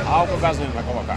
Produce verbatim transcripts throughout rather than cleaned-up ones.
Álcool ou gasolina vai colocar?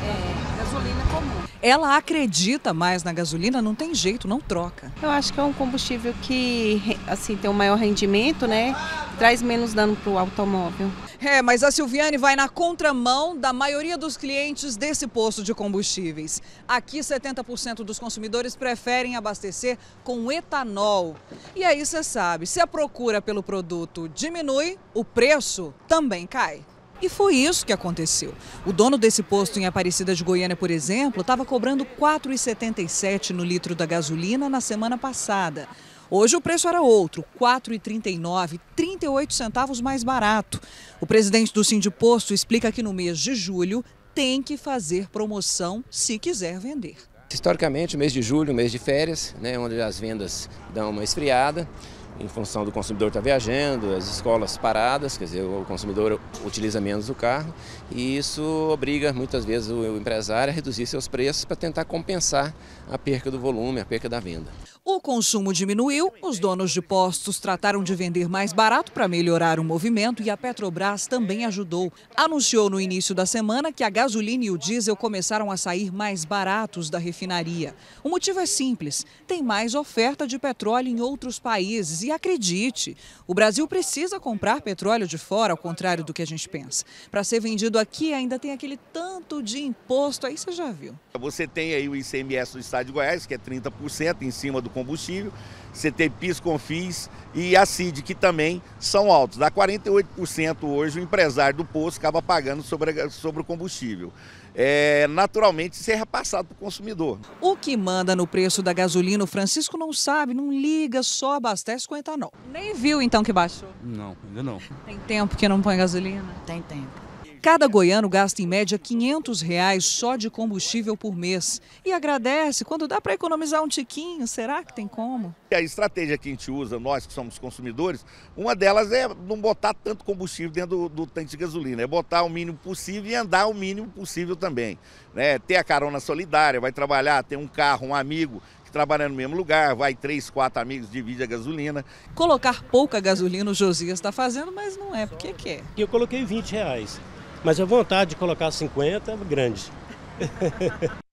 É, gasolina comum. Ela acredita mais na gasolina, não tem jeito, não troca. Eu acho que é um combustível que assim, tem um maior rendimento, né? Traz menos dano para o automóvel. É, mas a Silviane vai na contramão da maioria dos clientes desse posto de combustíveis. Aqui, setenta por cento dos consumidores preferem abastecer com etanol. E aí você sabe, se a procura pelo produto diminui, o preço também cai. E foi isso que aconteceu. O dono desse posto em Aparecida de Goiânia, por exemplo, estava cobrando quatro reais e setenta e sete centavos no litro da gasolina na semana passada. Hoje o preço era outro, quatro reais e trinta e nove centavos, trinta e oito centavos mais barato. O presidente do Sindiposto explica que no mês de julho tem que fazer promoção se quiser vender. Historicamente, o mês de julho, o mês de férias, né, onde as vendas dão uma esfriada, em função do consumidor estar viajando, as escolas paradas, quer dizer, o consumidor utiliza menos o carro e isso obriga muitas vezes o empresário a reduzir seus preços para tentar compensar a perca do volume, a perca da venda. O consumo diminuiu, os donos de postos trataram de vender mais barato para melhorar o movimento e a Petrobras também ajudou. Anunciou no início da semana que a gasolina e o diesel começaram a sair mais baratos da refinaria. O motivo é simples, tem mais oferta de petróleo em outros países e acredite, o Brasil precisa comprar petróleo de fora, ao contrário do que a gente pensa. Para ser vendido aqui ainda tem aquele tanto de imposto, aí você já viu. Você tem aí o I C M S do estado de Goiás, que é trinta por cento em cima do combustível, você tem PIS, COFINS e a C I D, que também são altos. Dá quarenta e oito por cento hoje o empresário do posto acaba pagando sobre, a, sobre o combustível. É, naturalmente isso é repassado para o consumidor. O que manda no preço da gasolina, o Francisco não sabe, não liga, só abastece com etanol. Nem viu então que baixou? Não, ainda não. Tem tempo que não põe gasolina? Tem tempo. Cada goiano gasta em média quinhentos reais só de combustível por mês. E agradece quando dá para economizar um tiquinho. Será que tem como? A estratégia que a gente usa, nós que somos consumidores, uma delas é não botar tanto combustível dentro do, do tanque de gasolina. É botar o mínimo possível e andar o mínimo possível também. Né? Ter a carona solidária, vai trabalhar, ter um carro, um amigo que trabalha no mesmo lugar, vai três, quatro amigos, divide a gasolina. Colocar pouca gasolina o Josias está fazendo, mas não é porque quer. Eu coloquei vinte reais. Mas a vontade de colocar cinquenta é grande.